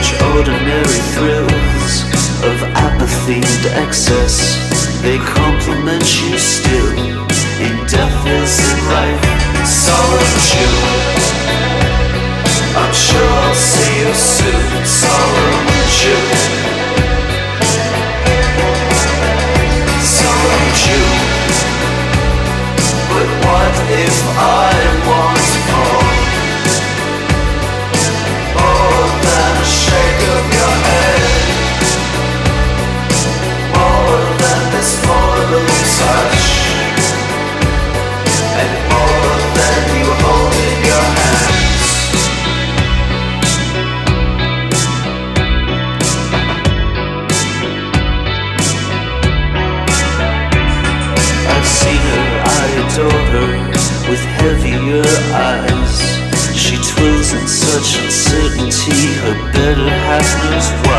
such ordinary thrills of apathy and excess. They compliment you still in death is in life. Solemn June, I'm sure I'll see you soon. Solemn June, Solemn June. But what if I want more? More than a shake of your head, more than this mortal touch, and more than you hold in your hands. I've seen her, I adore her, with heavier eyes. She twirls in such uncertainty, her better half knows why.